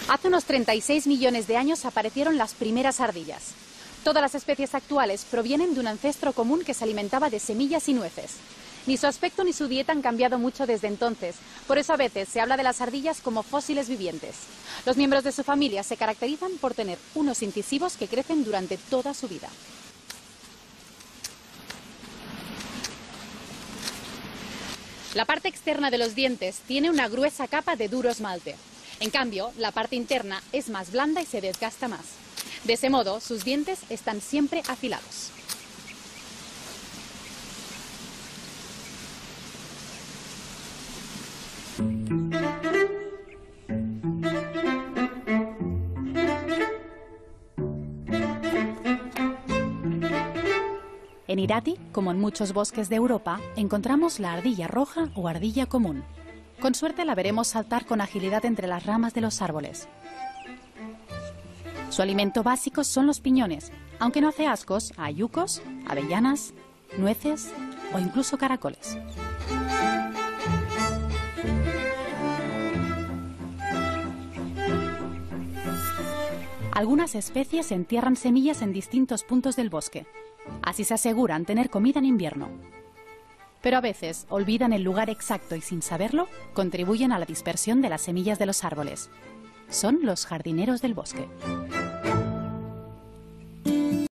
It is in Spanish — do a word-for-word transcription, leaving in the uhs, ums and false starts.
Hace unos treinta y seis millones de años aparecieron las primeras ardillas. Todas las especies actuales provienen de un ancestro común que se alimentaba de semillas y nueces. Ni su aspecto ni su dieta han cambiado mucho desde entonces, por eso a veces se habla de las ardillas como fósiles vivientes. Los miembros de su familia se caracterizan por tener unos incisivos que crecen durante toda su vida. La parte externa de los dientes tiene una gruesa capa de duro esmalte. En cambio, la parte interna es más blanda y se desgasta más. De ese modo, sus dientes están siempre afilados. En Irati, como en muchos bosques de Europa, encontramos la ardilla roja o ardilla común. Con suerte la veremos saltar con agilidad entre las ramas de los árboles. Su alimento básico son los piñones, aunque no hace ascos a yucos, avellanas, nueces o incluso caracoles. Algunas especies entierran semillas en distintos puntos del bosque. Así se aseguran tener comida en invierno. Pero a veces olvidan el lugar exacto y sin saberlo, contribuyen a la dispersión de las semillas de los árboles. Son los jardineros del bosque.